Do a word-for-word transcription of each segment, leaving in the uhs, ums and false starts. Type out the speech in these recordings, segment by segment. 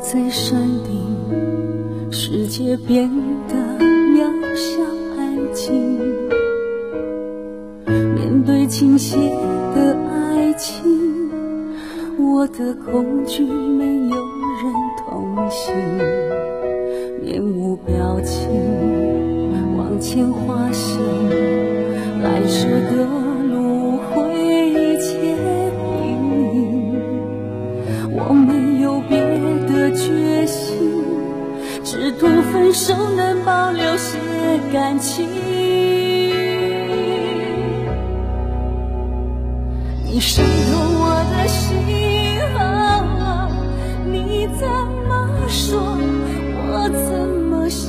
在山顶，世界变得渺小安静。面对倾斜的爱情，我的恐惧没有人同行，面无表情往前滑行，来时的路会结冰。我没有别的决心，只图分手能保留些感情。你伤透我的心啊，你怎么说我怎么信，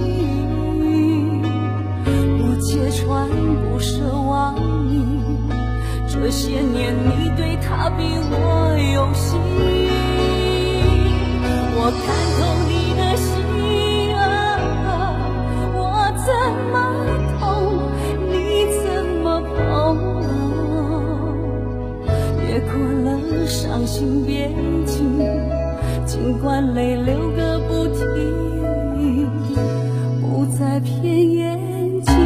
不揭穿不奢望你，这些年你对他比我用心。我看透你的心啊，我怎么痛你怎么碰，越过了伤心边境，尽管泪流个不停，不再骗眼睛。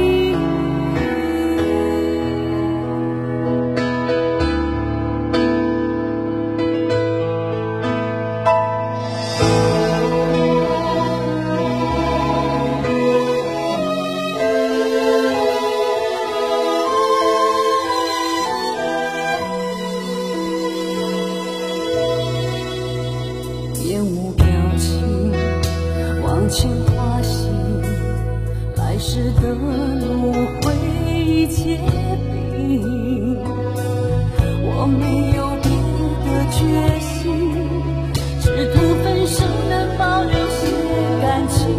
面无表情往前滑行，来时的路会结冰。我没有别的决心，只图分手能保留些感情。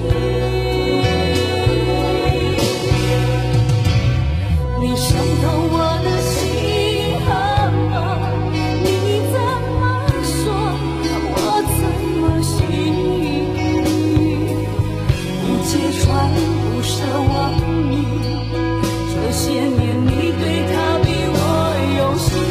你伤透我的心啊，你怎么说我怎么信，不揭穿不奢望你，这些年你对他比我用心。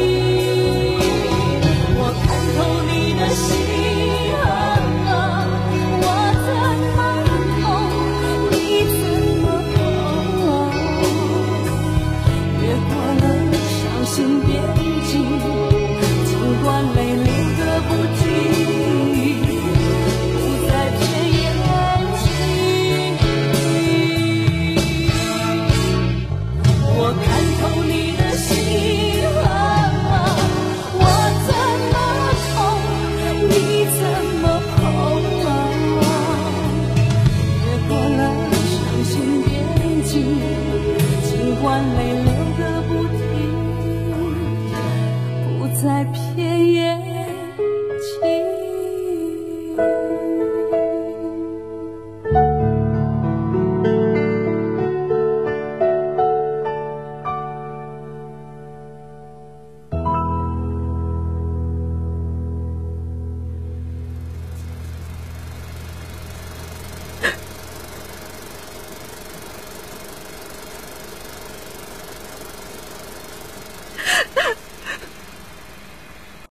我看透你的心啊，我怎么痛你怎么懂，越过了伤心边